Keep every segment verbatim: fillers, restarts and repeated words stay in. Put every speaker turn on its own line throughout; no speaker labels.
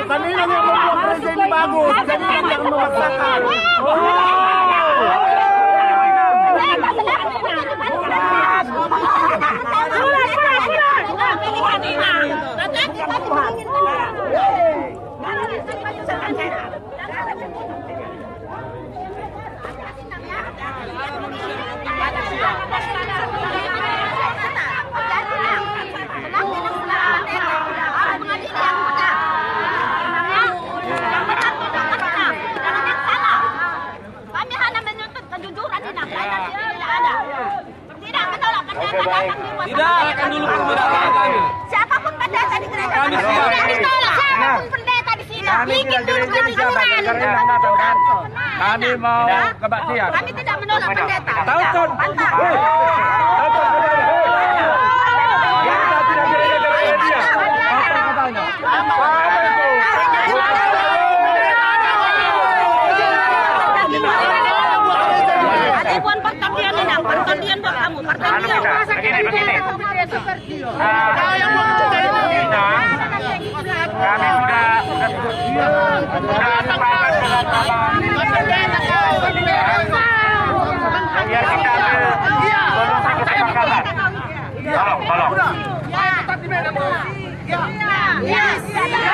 Kanina yang membuat gereja ini bagus, jadi yang memaksakan.
Tidak akan dulu pemberontakan kami.
Siapapun pendeta di gereja
Kami siap.
ditolak. Siapapun pendeta di sini. Bikin dulu kejujuran.
Kami mau kebaktian.
Kami tidak menolak pendeta.
Tahu kan?
Mantap. Bukan pertanian ini, pertanian buat kamu, pertanian.
Begini, begini. Kami sudah sudah sudah sepakat dengan biar kita solusi kesepakatan. Tolong, tolong.
Yes.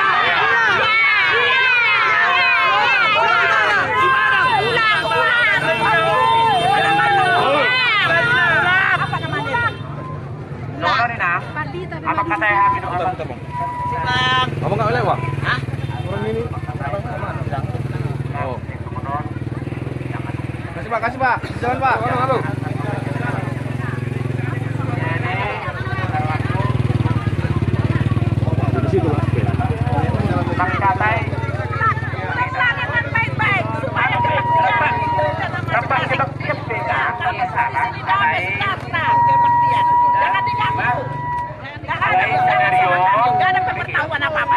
Apa kata yang hidup abang?
Kamu nggak boleh, Wak?
Hah?
Orang ini.
Oh.
Kasih Pak, kasih Pak. Jalan Pak. Halo, halo. Di situ lah.
Kami katai. Tempat kebaktian beda.
Jangan ada pemberitahuan apa-apa.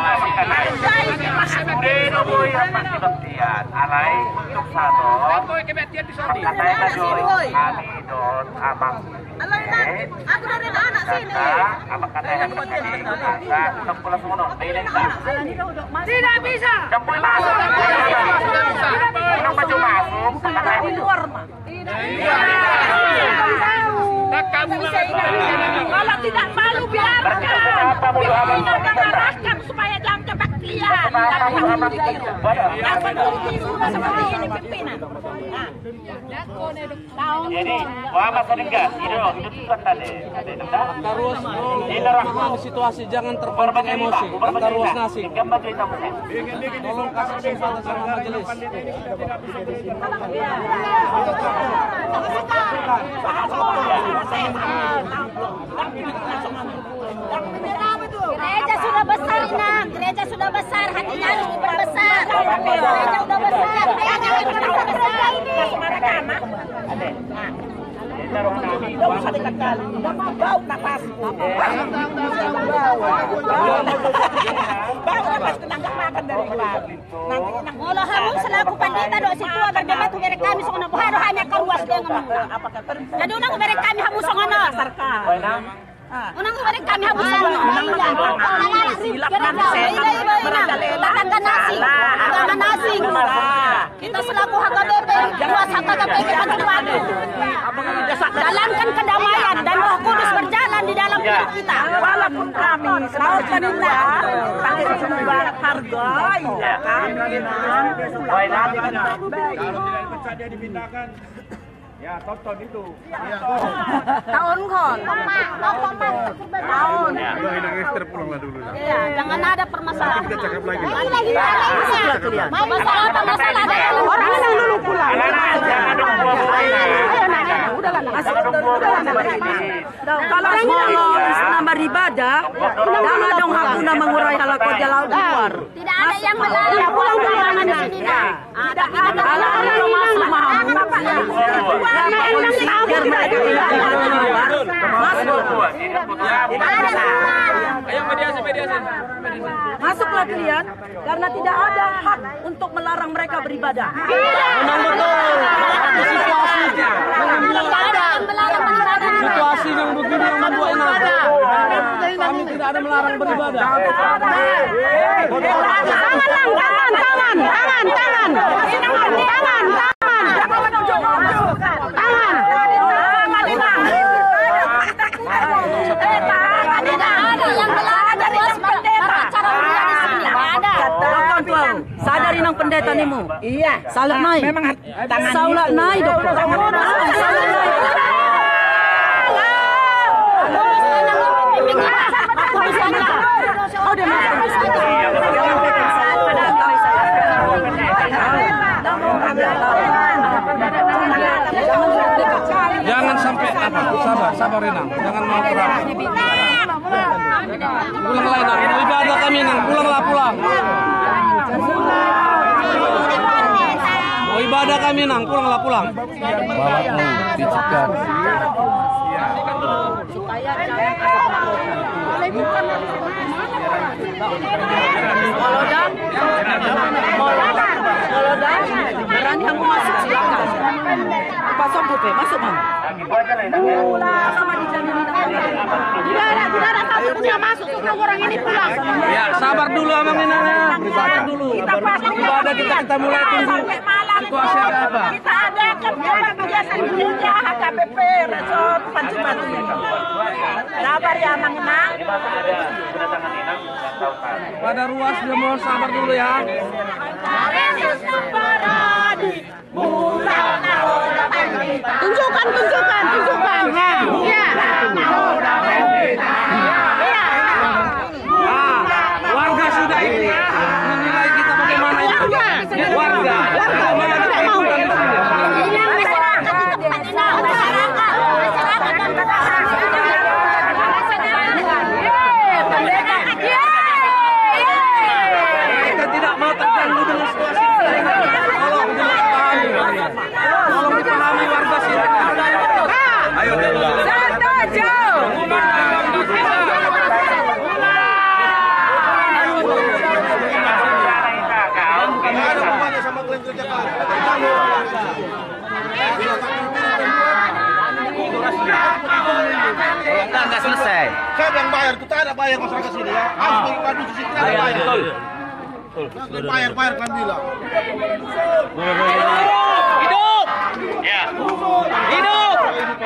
Kebaktian alai untuk satu. Katanya doi kami dot abang.
Aku dari anak sini.
Apa katanya kebaktian itu enggak untuk pulang semua
Tidak bisa.
Jempol masuk. Kenapa cuma masuk? Katanya
Di luar mah. Kalau tidak malu biarkan. Biarkan arahkan supaya jangan kebaktian. Yang peduli sudah seperti ini pimpinan.
Jadi, wah masa enggak? Itu itu kan tadi.
Terus bro, situasi jangan terpancing emosi. Terus nasi. Tolong kasih kesempatan sama majelis.
Gereja sudah besar, Nak. Gereja sudah besar, hatinya harus diperbesar. Gereja sudah besar. Ayo jangan besar-besar ini. Tidak usah dekat-dekat. Tidak mau bau napas. Bau napas kena nggak makan dari luar. Kalau kamu selaku pandita doa si tua berdebat mereka kami sono buharo hanya karuas dengan. Jadi unang mereka kami hamu sono. Unang mereka kami hamu sono. Silap nasi. Tatangkan nasi. Tatangkan nasi. Kita selaku H K B P, kuas H K B P Batu. Jalankan kedamaian dan Roh Kudus berjalan di dalam hidup kita.
Walaupun kami selalu penunda, kami membuat harga, ya kami.
Kalau tidak dipecat dia dipindahkan. Ya, tonton itu.
Tahun kon. Tahun.
Iya, jangan ada permasalahan.
Kita cakap lagi.
Lagi lagi lagi. Mau masalah apa masalah?
Orang yang dulu pulang. Kalau semalam nama ibadah, jangan dong hakuna mengurai kalau kau jalan luar.
Tidak ada yang melarang pulang pulang di sini. Tidak ada.
Kalau orang masuk mahamu, ya polisi biar mereka tidak keluar. Masuk.
Ayo mediasi, mediasi.
Masuklah kalian karena tidak ada hak untuk melarang mereka beribadah.
Memang betul. Situasinya.
Tidak ada yang melarang beribadah.
Situasi yang begini yang membuat enak. Kami tidak ada melarang beribadah.
Tangan, tangan, tangan, tangan, tangan, tangan, tangan, sadari ng pendeta nimo. Iya. Salah nai. Memang tangan. Salah nai dok. Salah nai.
Jangan sampai apa? Sabar, sabar Renang. Jangan mau perang. Pulang lain, mau ibadah kami nang. Pulanglah pulang. Mau ibadah kami nang. Pulanglah pulang.
Bapakmu dicikat.
Molodan, Molodan, Molodan, berani aku masuk silakan. Pasok bupe, masuk mam. Sama dijamin tidak ada, tidak ada satu pun yang masuk sebelum orang ini pulang.
Ya, sabar dulu Amang Inang. Sabar dulu. Ibadah kita kita mulai tunggu situasi ada apa.
Kita ada kegiatan kegiatan gereja H K B P Resort Tanjung Batu. Sabar ya Amang Inang.
Pada ruas dia mohon sabar dulu ya.
Tunjukkan, tunjukkan, tunjukkan. Ya.
Ah, warga sudah ini menilai kita bagaimana itu. Warga. Warga tidak mau. Kita tidak mau terganggu dengan situasi ini. Tolong dipahami. Tolong dipahami warga sini. Ayo,
Enggak, enggak selesai.
Saya yang bayar, kita ada bayar masyarakat sini ya. Harus mengiklan di sini ada bayar.
Betul.
Bayar, bayar kan bilang.
Hidup! Ya. Hidup!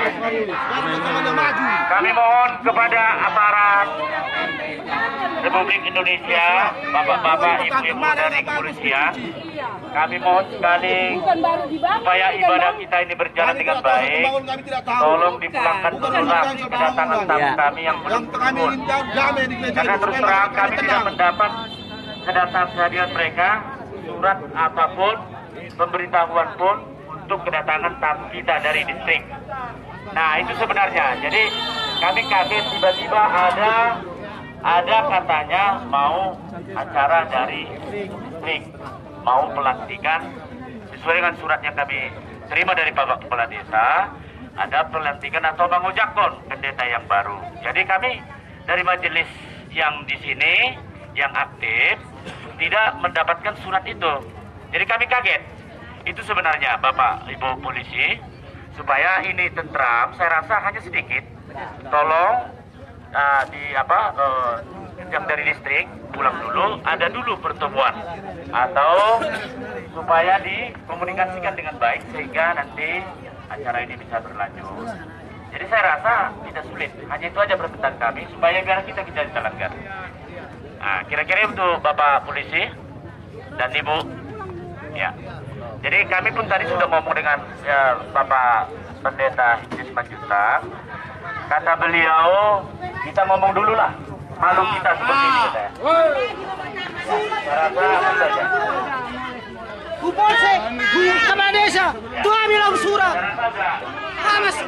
Kami mohon kepada aparat Republik Indonesia, bapak-bapak, ibu-ibu dari kepolisian, kami mohon sekali supaya ibadah kita ini berjalan dengan baik. Tolong dipulangkan pulang kedatangan tamu kami yang belum turun. Karena terus terang kami tidak mendapat kedatangan kehadiran mereka, surat apapun, pemberitahuan pun untuk kedatangan tamu kita dari distrik. Nah itu sebenarnya. Jadi kami kaget tiba-tiba ada ada katanya mau acara dari distrik, mau pelantikan sesuai dengan surat yang kami terima dari Bapak Kepala Desa. Ada pelantikan atau mengucapkan pendeta yang baru. Jadi kami dari majelis yang di sini yang aktif tidak mendapatkan surat itu. Jadi kami kaget. Itu sebenarnya Bapak Ibu polisi, supaya ini tentram, saya rasa hanya sedikit. Tolong uh, di apa uh, yang dari listrik pulang dulu, ada dulu pertemuan atau supaya dikomunikasikan dengan baik sehingga nanti acara ini bisa berlanjut. Jadi saya rasa tidak sulit, hanya itu aja permintaan kami supaya biar kita bisa jalankan. Nah, kira-kira untuk Bapak polisi dan Ibu, ya. Jadi kami pun tadi sudah ngomong dengan ya, Bapak Pendeta Hizis Manjuta. Kata beliau, kita ngomong dulu lah, malu kita seperti ini katanya. Saya rasa apa saja.
Bu Polsek, Bu Kepala Desa, itu bilang surat. Amas.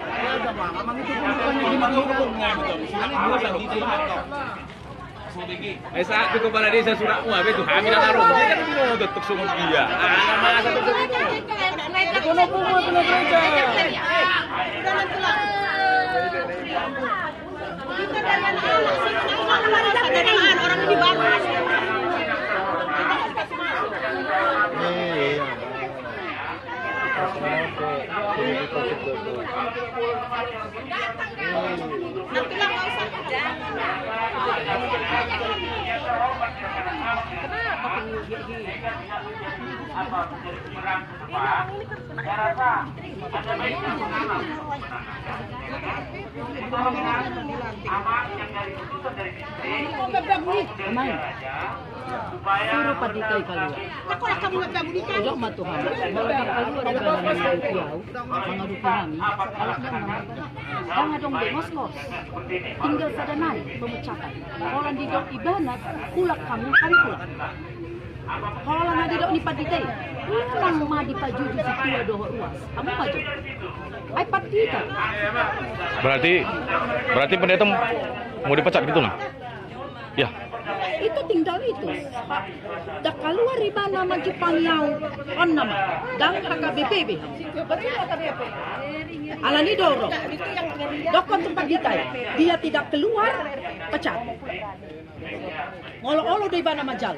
Eh saat itu kepala desa surat uang itu kami nak taruh. Dia kan mau tetap semua dia. Ah masa tu. Kono pungut kono gereja.
Orang ini bagus. Nanti lah nggak usah kerja.
apa menjadi penyerang ke depan, saya rasa ada baiknya pertolongan aman yang dari keputusan dari distrik maupun dari raja supaya
Suruh paditai keluar.
Nakolah kamu nagkabunikan.
Tidak matuhan. Kalau dia keluar dari dalam beliau, mengaduki kami. Kalau dia mengatakan, jangan dong demos kos. Tinggal pada naik pemecatan. Orang di dok ibanat, kulak kamu kami kulak. Kalau na di dok ni paditai, kurang mah dipajuju si tua doho ruas. Kamu maju. Ay patita.
Berarti berarti pendeta mau dipecat gitu nah? Ya.
Itu tinggal itu. Pak, dah keluar di mana maju pangyau on nama dan K B P B. Betul K B P. Alani dorong. Dokon tempat ditai. Dia tidak keluar, pecat. Ngolo-olo di mana majal.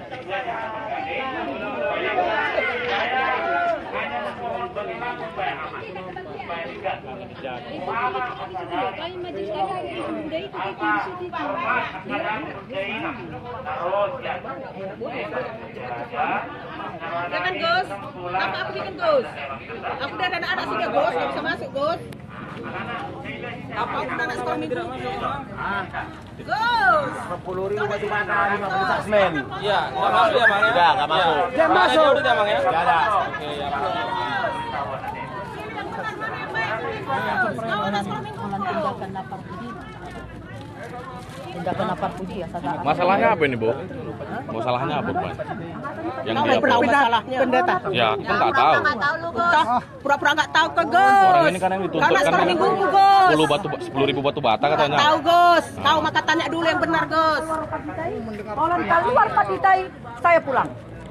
Jangan Gus, apa aku bikin Gus? Aku udah ada anak sudah Gus, nggak bisa masuk Gus. Apa aku udah anak sekolah minggu? Gus.
sepuluh ribu batu bata lima puluh semen.
Iya, nggak masuk ya bang ya?
Udah, nggak masuk.
Dia masuk. Udah bang ya?
Nggak ada.
Oke ya.
Tindakan lapar pudi. Tindakan lapar pudi ya sadar.
Masalahnya apa ini, Bu? Masalahnya apa, Bu? Yang
Tahu
dia
tahu masalahnya. Pendeta.
Ya, kita nggak tahu.
Toh, pura-pura nggak tahu ke Gus.
Orang ini kan yang dituntut
Karena
kan
sekolah minggu Gus.
sepuluh batu sepuluh ribu batu bata katanya.
Tahu Gus, tahu maka tanya dulu yang benar Gus.
Kalau keluar paditai, saya pulang.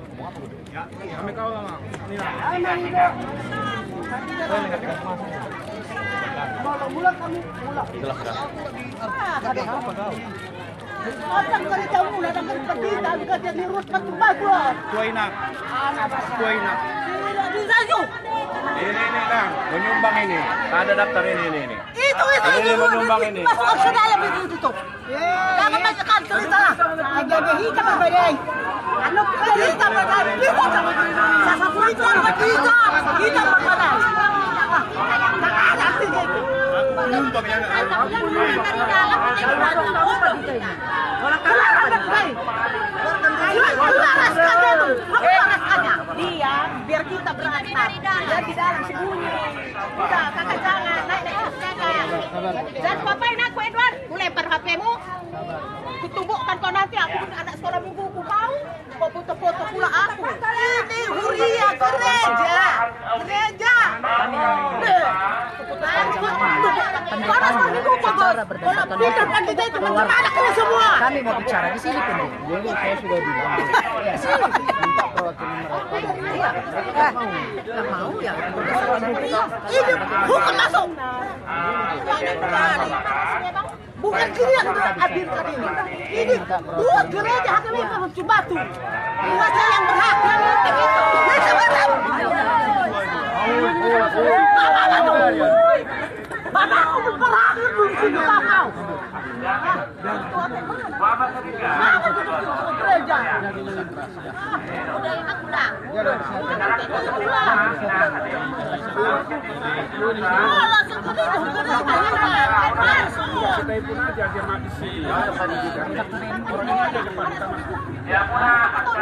Orang kali tahu mula dengan petita, kita dirus batu bagus.
Kuainak. Kuainak.
Bisa yuk.
Ini ini Kang, menyumbang ini. Ada daftar ini ini ini.
Itu itu
Ini
itu.
menyumbang ini.
Masuk ke dalam itu itu. Jangan masukkan cerita. Aja deh hitam berbeda. Anu cerita berbeda. Kita sasa kulit orang kita. Kita berbeda.
Menyumbang yang
dia biar kita berani dia di dalam sembunyi. Udah kakak jangan naik naik kakak. Dan papain aku Edward, ku lempar H P-mu. Kutumbukkan kau nanti aku anak sekolah minggu ku mau. Kau foto-foto pula aku. Ini Huria gereja, gereja. Panas kau minggu kau bos. Kalau pintar kan kita itu teman-teman ini semua.
Kami mau bicara di sini pun.
saya sudah bilang. Minta perwakilan mereka.
Nggak mau ya.
Ini bukan masuk. Bukan kiri yang kita hadirkan ini. Ini dua gereja hadirkan itu batu. Dua saya yang berhak. Mereka berhak. Bapak aku berhak belum sini kau.
Bapak ketiga.
Gereja. Udah enak udah. Oh, langsung ke situ.
Kita pun aja dia mati sih. Orang ini aja depan kita masuk.
Ya pula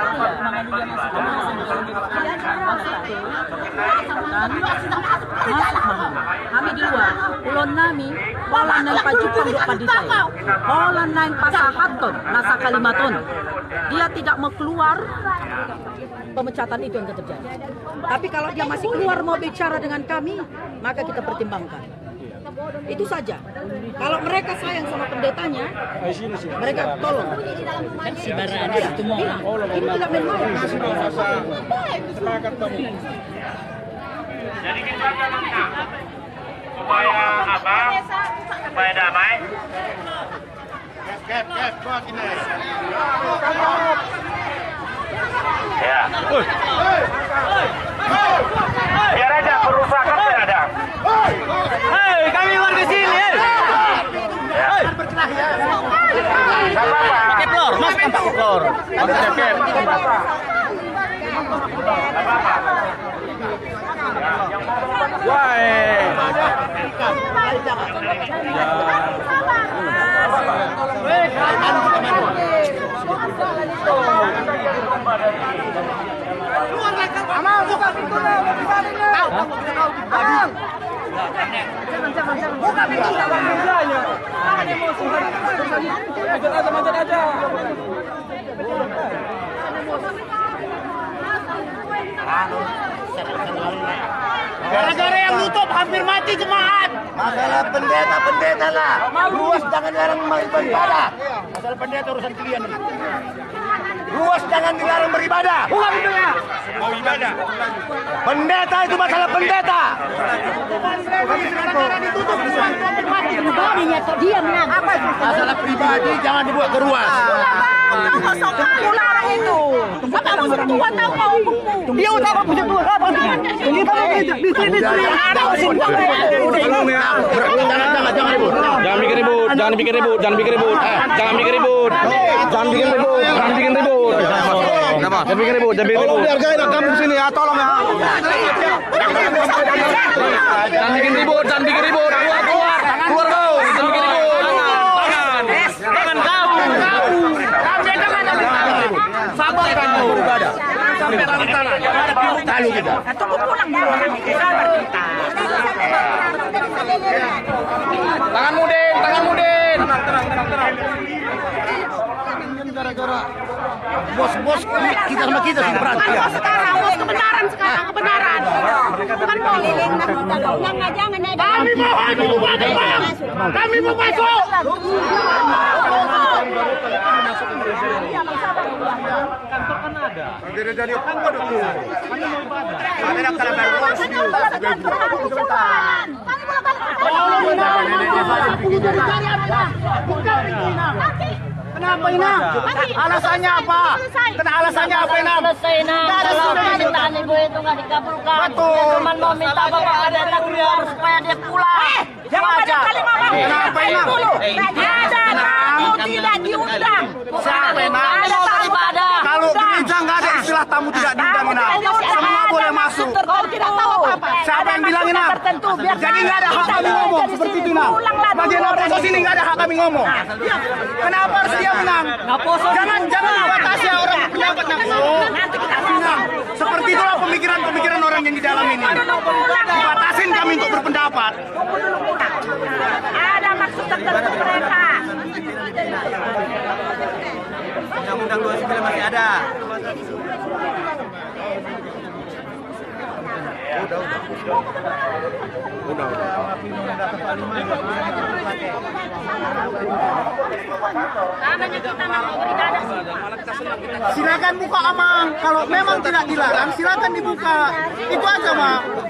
Kami di luar, ulon nami, wala nang pajupang do paditai. Wala nang pasahaton, nasa Kalimaton. Dia tidak mau keluar, pemecatan itu yang terjadi. Tapi kalau dia masih keluar mau bicara dengan kami, maka kita pertimbangkan. Itu saja. Kalau mereka sayang sama pendetanya, mereka tolong. Kan si Barani itu mau. Ini tidak main-main.
Jadi kita jangan supaya apa? Supaya damai.
Gap, gap, gua kini.
Ya. Biar aja kerusakan biar ada.
Hei, kami warga sini.
Hei. Pakai
Pakai pelor, mas kan pakai pelor.
Pakai
Amal, buka pintunya, tahu, Amal. Jangan, jangan, jangan. Buka pintunya. Jangan emosi.
Manjat aja, manjat aja.
Gara-gara yang nutup hampir mati jemaat.
Masalah pendeta-pendeta lah. Ruas jangan dilarang beribadah. Masalah pendeta urusan kalian. Ruas jangan dilarang beribadah.
Buka pintunya.
Mau ibadah. Pendeta itu masalah pendeta.
Gara-gara ditutup hampir mati. Pribadinya diam lah. Apa itu?
Masalah pribadi jangan dibuat ke ruas.
Aku larang itu. Apa kamu setua tahu kau hukummu?
Dia udah apa punya Tuhan? Apa? Ini kalau di sini ada usin
Jangan jangan jangan ribut.
Jangan bikin ribut, jangan bikin ribut, jangan bikin ribut. Jangan bikin ribut. Jangan bikin ribut, jangan bikin ribut. Jangan bikin ribut, jangan bikin ribut.
Tolong dihargain kamu sini ya, tolong ya.
Jangan bikin ribut, jangan bikin ribut. Keluar, keluar. Keluar kau. Jangan bikin ribut. Tangan. Tangan kau.
Sabar kamu beribadah. Sampai tangan tangan. Lalu kita.
Tunggu pulang dulu nanti sabar kita.
Tangan Mudin, tangan Mudin.
Gara-gara bos-bos kita sama kita sih berantem.
Sekarang bos kebenaran sekarang kebenaran. Bukan mau liling nak kita jangan jangan ada. Kami mau masuk, kami mau masuk.
Kantor kan ada.
Dari dari kantor dulu.
Kami mau ibadah.
Kami nak kalau baru
Kenapa Inam? Alasannya apa? Kenapa alasannya apa Inam?
Selesai Inam. Kalau permintaan ibu itu nggak dikabulkan.
Betul.
Dia cuma mau minta bapak ada keluar supaya dia pulang.
Jangan banyak kali ngomong. Kenapa Inam?
Ada tamu tidak diundang.
Siapa Inam?
Ada tamu ibadah.
Kalau gereja nggak ada istilah tamu tidak diundang Inam. Semua boleh masuk.
Kau tidak tahu apa-apa.
Siapa yang bilang Inam?
Tertentu biar
Jadi nggak ada hak kami ngomong seperti itu Inam. Bagian oposisi ini nggak ada hak kami ngomong. Kenapa harus dia menang? Jangan jangan batasi orang pendapat ngomong. Inam, seperti itulah pemikiran-pemikiran orang yang di dalam ini. Dibatasin kami untuk berpendapat.
Ada maksud tertentu mereka.
Undang-undang dua puluh sembilan masih ada.
Silakan buka Amang. Kalau memang tidak dilarang, silakan dibuka. Itu aja, Mang.